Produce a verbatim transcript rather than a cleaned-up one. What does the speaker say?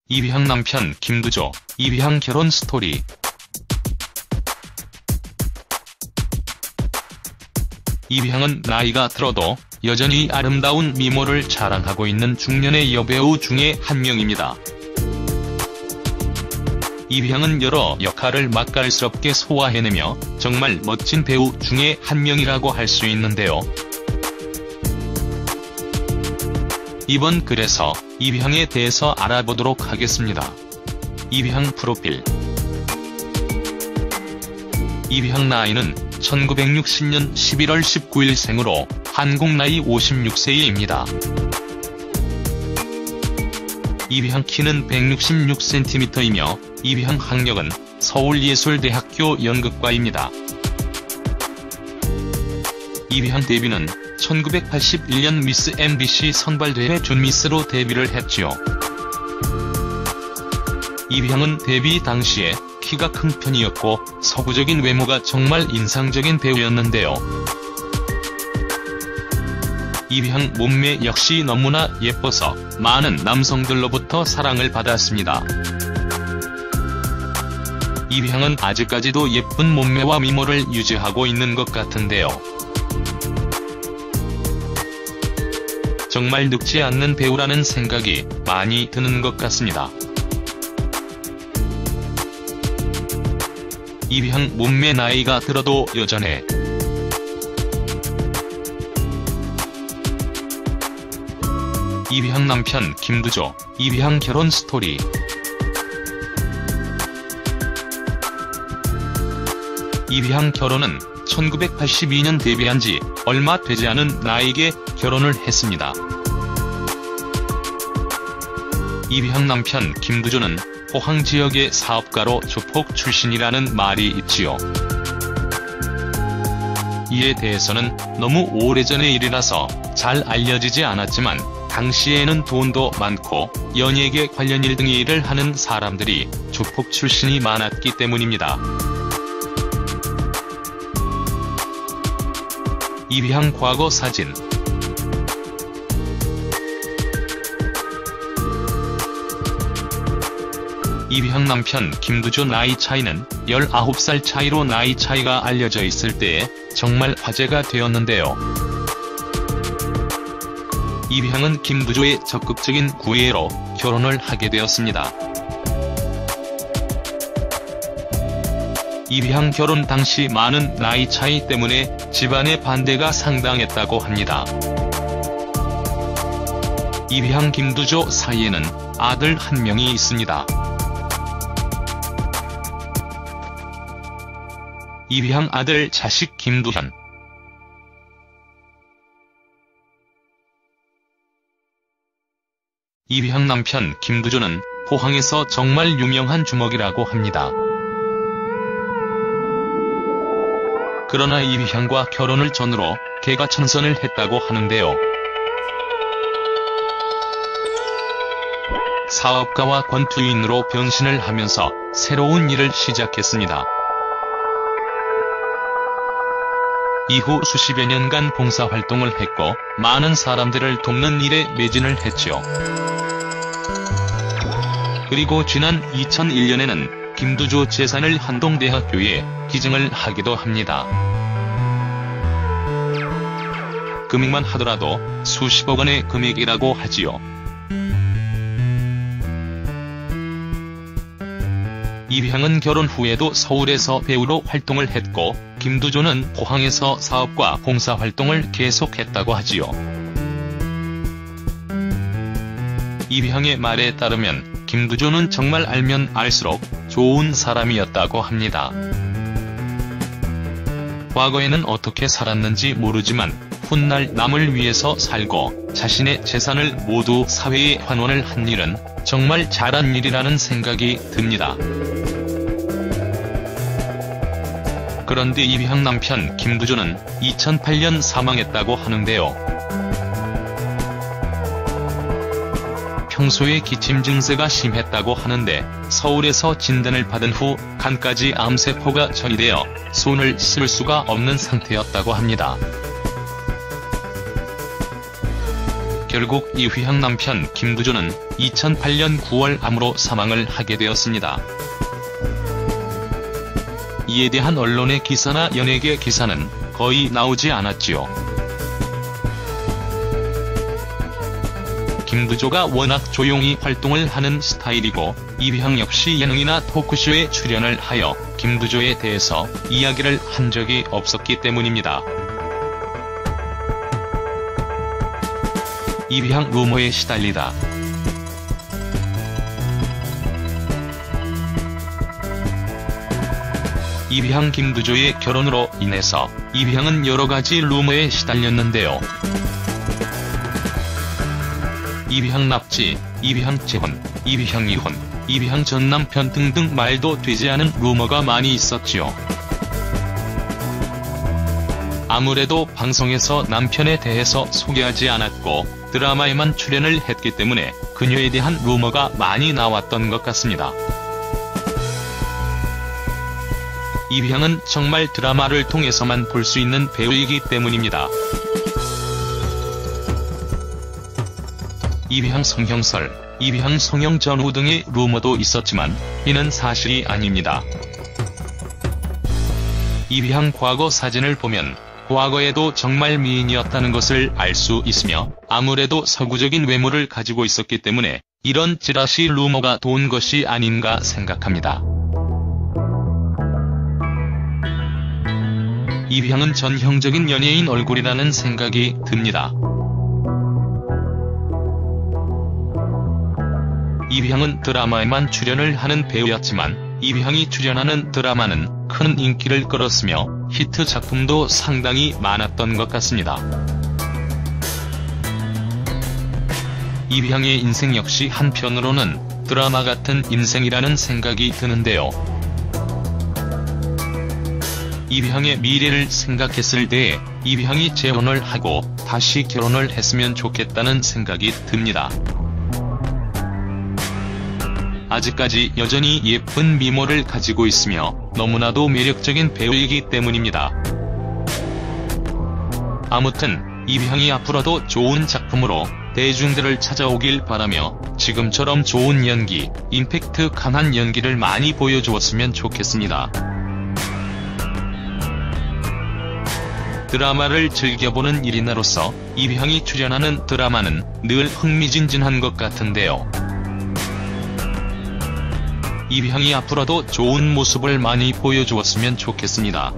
이비향 남편 김두조, 이비향 결혼 스토리. 이비향은 나이가 들어도 여전히 아름다운 미모를 자랑하고 있는 중년의 여배우 중에 한 명입니다. 이비향은 여러 역할을 맛깔스럽게 소화해내며 정말 멋진 배우 중에 한 명이라고 할 수 있는데요. 이번 글에서 이비향에 대해서 알아보도록 하겠습니다. 이비향 프로필. 이비향 나이는 천구백육십 년 십일월 십구일 생으로 한국 나이 오십육 세입니다. 이비향 키는 백육십육 센티미터이며 이비향 학력은 서울예술대학교 연극과입니다. 이비향 데뷔는 천구백팔십일 년 미스 엠비씨 선발대회 준미스로 데뷔를 했지요. 이비향은 데뷔 당시에 키가 큰 편이었고 서구적인 외모가 정말 인상적인 배우였는데요. 이비향 몸매 역시 너무나 예뻐서 많은 남성들로부터 사랑을 받았습니다. 이비향은 아직까지도 예쁜 몸매와 미모를 유지하고 있는 것 같은데요. 정말 늙지 않는 배우라는 생각이 많이 드는 것 같습니다. 이비향 몸매 나이가 들어도 여전해. 이비향 남편 김두조, 이비향 결혼 스토리. 이비향 결혼은 천구백팔십이 년 데뷔한 지 얼마 되지 않은 나이에 결혼을 했습니다. 이비향 남편 김두조는 포항 지역의 사업가로 조폭 출신이라는 말이 있지요. 이에 대해서는 너무 오래전의 일이라서 잘 알려지지 않았지만 당시에는 돈도 많고 연예계 관련 일 등의 일을 하는 사람들이 조폭 출신이 많았기 때문입니다. 이비향 과거 사진. 이비향 남편 김두조 나이 차이는 열아홉 살 차이로 나이 차이가 알려져 있을 때에 정말 화제가 되었는데요. 이비향은 김두조의 적극적인 구애로 결혼을 하게 되었습니다. 이비향 결혼 당시 많은 나이 차이 때문에 집안의 반대가 상당했다고 합니다. 이비향 김두조 사이에는 아들 한 명이 있습니다. 이비향 아들 자식 김두현. 이비향 남편 김두조는 포항에서 정말 유명한 주먹이라고 합니다. 그러나 이비향과 결혼을 전후로 개가천선을 했다고 하는데요. 사업가와 권투인으로 변신을 하면서 새로운 일을 시작했습니다. 이후 수십여 년간 봉사활동을 했고 많은 사람들을 돕는 일에 매진을 했죠. 그리고 지난 이천일 년에는 김두조 재산을 한동대학교에 기증을 하기도 합니다. 금액만 하더라도 수십억 원의 금액이라고 하지요. 이비향은 결혼 후에도 서울에서 배우로 활동을 했고 김두조는 포항에서 사업과 봉사활동을 계속했다고 하지요. 이비향의 말에 따르면 김두조는 정말 알면 알수록 좋은 사람이었다고 합니다. 과거에는 어떻게 살았는지 모르지만 훗날 남을 위해서 살고 자신의 재산을 모두 사회에 환원을 한 일은 정말 잘한 일이라는 생각이 듭니다. 그런데 이비향 남편 김두조는 이천팔 년 사망했다고 하는데요. 평소에 기침 증세가 심했다고 하는데 서울에서 진단을 받은 후 간까지 암세포가 전이되어 손을 쓸 수가 없는 상태였다고 합니다. 결국 이휘향 남편 김두조는 이천팔 년 구월 암으로 사망을 하게 되었습니다. 이에 대한 언론의 기사나 연예계 기사는 거의 나오지 않았지요. 김두조가 워낙 조용히 활동을 하는 스타일이고 이휘향 역시 예능이나 토크쇼에 출연을 하여 김두조에 대해서 이야기를 한 적이 없었기 때문입니다. 이휘향 루머에 시달리다. 이휘향 김두조의 결혼으로 인해서 이휘향은 여러가지 루머에 시달렸는데요. 이휘향 납치, 이휘향 재혼, 이휘향 이혼, 이휘향 전 남편 등등 말도 되지 않은 루머가 많이 있었지요. 아무래도 방송에서 남편에 대해서 소개하지 않았고 드라마에만 출연을 했기 때문에 그녀에 대한 루머가 많이 나왔던 것 같습니다. 이휘향은 정말 드라마를 통해서만 볼 수 있는 배우이기 때문입니다. 이휘향 성형설, 이휘향 성형 전후 등의 루머도 있었지만 이는 사실이 아닙니다. 이휘향 과거 사진을 보면 과거에도 정말 미인이었다는 것을 알 수 있으며 아무래도 서구적인 외모를 가지고 있었기 때문에 이런 찌라시 루머가 도운 것이 아닌가 생각합니다. 이휘향은 전형적인 연예인 얼굴이라는 생각이 듭니다. 이휘향은 드라마에만 출연을 하는 배우였지만 이휘향이 출연하는 드라마는 큰 인기를 끌었으며 히트 작품도 상당히 많았던 것 같습니다. 이휘향의 인생 역시 한편으로는 드라마 같은 인생이라는 생각이 드는데요. 이휘향의 미래를 생각했을 때 이휘향이 재혼을 하고 다시 결혼을 했으면 좋겠다는 생각이 듭니다. 아직까지 여전히 예쁜 미모를 가지고 있으며 너무나도 매력적인 배우이기 때문입니다. 아무튼 이휘향이 앞으로도 좋은 작품으로 대중들을 찾아오길 바라며 지금처럼 좋은 연기, 임팩트 강한 연기를 많이 보여주었으면 좋겠습니다. 드라마를 즐겨보는 일인으로서 이휘향이 출연하는 드라마는 늘 흥미진진한 것 같은데요. 이휘향이 앞으로도 좋은 모습을 많이 보여주었으면 좋겠습니다.